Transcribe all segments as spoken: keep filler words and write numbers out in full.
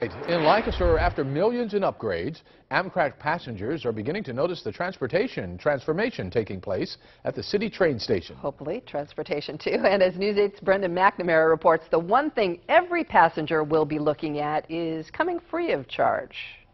In Lancaster, after millions in upgrades, Amtrak passengers are beginning to notice the transportation transformation taking place at the city train station. Hopefully, transportation too. And as News eight's Brendan McNamara reports, the one thing every passenger will be looking at is coming free of charge.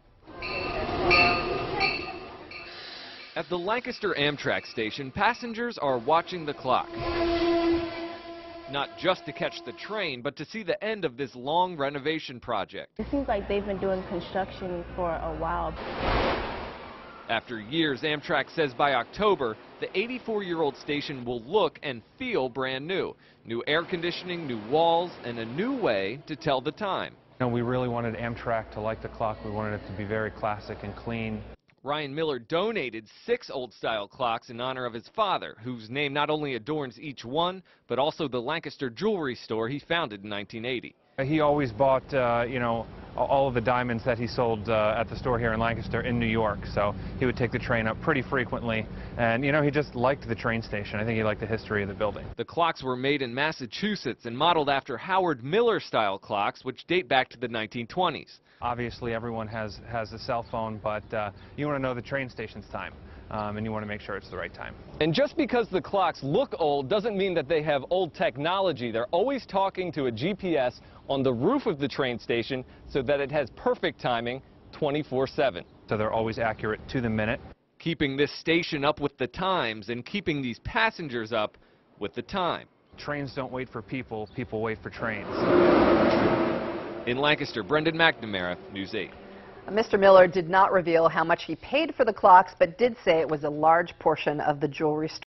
At the Lancaster Amtrak station, passengers are watching the clock. Not just to catch the train, but to see the end of this long renovation project. It seems like they've been doing construction for a while. After years, Amtrak says by October, the eighty-four-year-old station will look and feel brand new. New air conditioning, new walls, and a new way to tell the time. You know, we really wanted Amtrak to like the clock. We wanted it to be very classic and clean. Ryan Miller donated six old-style clocks in honor of his father, whose name not only adorns each one, but also the Lancaster jewelry store he founded in nineteen eighty. He always bought, uh, you know, all of the diamonds that he sold uh, at the store here in Lancaster in New York. So he would take the train up pretty frequently. And, you know, he just liked the train station. I think he liked the history of the building. The clocks were made in Massachusetts and modeled after Howard Miller-style clocks, which date back to the nineteen twenties. Obviously, everyone has, has a cell phone, but uh, you want to know the train station's time. Um, and you want to make sure it's the right time. And just because the clocks look old doesn't mean that they have old technology. They're always talking to a G P S on the roof of the train station so that it has perfect timing twenty-four seven. So they're always accurate to the minute. Keeping this station up with the times and keeping these passengers up with the time. Trains don't wait for people, people wait for trains. In Lancaster, Brendan McNamara, News eight. Mister Miller did not reveal how much he paid for the clocks, but did say it was a large portion of the jewelry store.